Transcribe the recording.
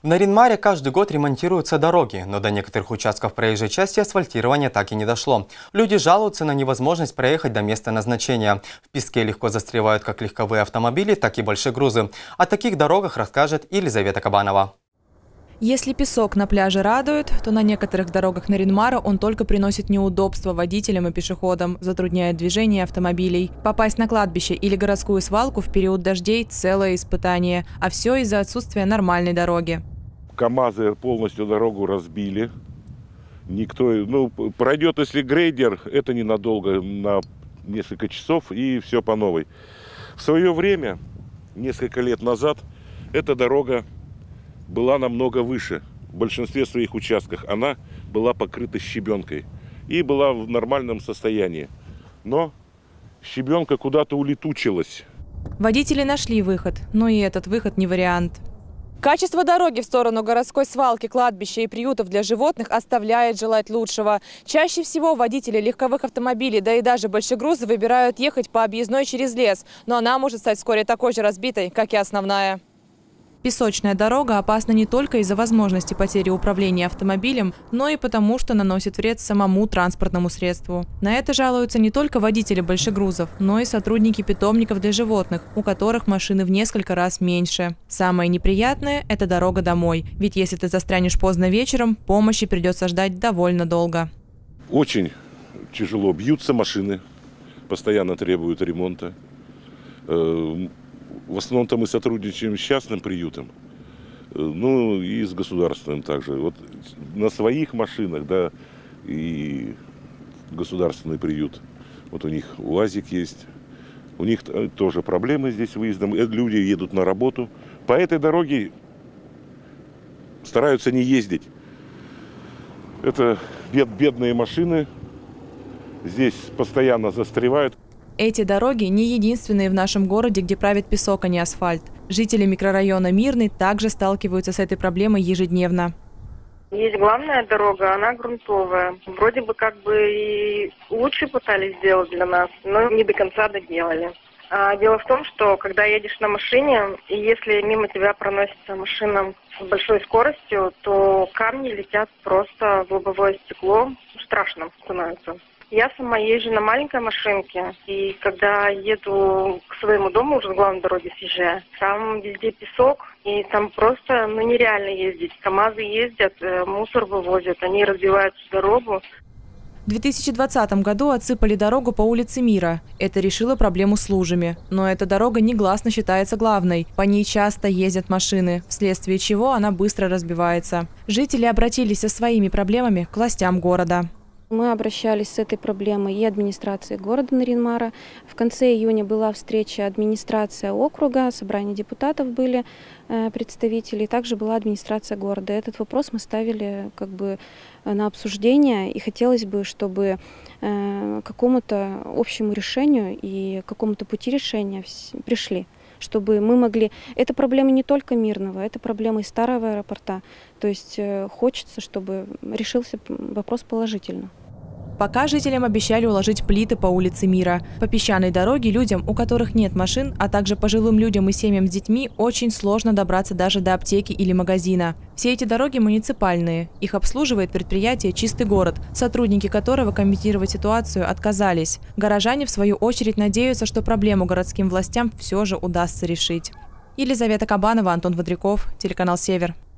В Нарьян-Маре каждый год ремонтируются дороги, но до некоторых участков проезжей части асфальтирования так и не дошло. Люди жалуются на невозможность проехать до места назначения. В песке легко застревают как легковые автомобили, так и большие грузы. О таких дорогах расскажет Елизавета Кабанова. Если песок на пляже радует, то на некоторых дорогах Нарьян-Мара он только приносит неудобства водителям и пешеходам, затрудняет движение автомобилей. Попасть на кладбище или городскую свалку в период дождей – целое испытание. А все из-за отсутствия нормальной дороги. КАМАЗы полностью дорогу разбили. Никто, пройдет, если грейдер, это ненадолго, на несколько часов, и все по новой. В свое время, несколько лет назад, эта дорога была намного выше. В большинстве своих участков она была покрыта щебенкой и была в нормальном состоянии. Но щебенка куда-то улетучилась. Водители нашли выход, но и этот выход не вариант. Качество дороги в сторону городской свалки, кладбища и приютов для животных оставляет желать лучшего. Чаще всего водители легковых автомобилей, да и даже большегрузы выбирают ехать по объездной через лес. Но она может стать вскоре такой же разбитой, как и основная. Песочная дорога опасна не только из-за возможности потери управления автомобилем, но и потому, что наносит вред самому транспортному средству. На это жалуются не только водители большегрузов, но и сотрудники питомников для животных, у которых машины в несколько раз меньше. Самое неприятное – это дорога домой. Ведь если ты застрянешь поздно вечером, помощи придется ждать довольно долго. Очень тяжело. Бьются машины, постоянно требуют ремонта. В основном-то мы сотрудничаем с частным приютом, и с государственным также. Вот на своих машинах, да, и государственный приют. Вот у них УАЗик есть. У них тоже проблемы здесь с выездом. Люди едут на работу. По этой дороге стараются не ездить. Это бедные машины. Здесь постоянно застревают. Эти дороги не единственные в нашем городе, где правит песок, а не асфальт. Жители микрорайона Мирный также сталкиваются с этой проблемой ежедневно. Есть главная дорога, она грунтовая. Вроде бы и лучше пытались сделать для нас, но не до конца доделали. Дело в том, что когда едешь на машине, и если мимо тебя проносится машина с большой скоростью, то камни летят просто в лобовое стекло. Страшно становится. Я сама езжу на маленькой машинке, и когда еду к своему дому, уже с главной дороги съезжая, там везде песок, и там просто нереально ездить. КАМАЗы ездят, мусор вывозят, они разбивают всю дорогу. В 2020 году отсыпали дорогу по улице Мира. Это решило проблему с лужами. Но эта дорога негласно считается главной. По ней часто ездят машины, вследствие чего она быстро разбивается. Жители обратились со своими проблемами к властям города. Мы обращались с этой проблемой и администрации города Нарьян-Мара. В конце июня была встреча администрация округа, собрание депутатов были представители, и также была администрация города. Этот вопрос мы ставили на обсуждение, и хотелось бы, чтобы к какому-то общему решению и к какому-то пути решения пришли. Чтобы мы могли... Это проблема не только Мирного, это проблема и старого аэропорта. То есть хочется, чтобы решился вопрос положительно. Пока жителям обещали уложить плиты по улице Мира. По песчаной дороге людям, у которых нет машин, а также пожилым людям и семьям с детьми, очень сложно добраться даже до аптеки или магазина. Все эти дороги муниципальные. Их обслуживает предприятие «Чистый город», сотрудники которого комментировать ситуацию отказались. Горожане, в свою очередь, надеются, что проблему городским властям все же удастся решить. Елизавета Кабанова, Антон Водряков, телеканал «Север».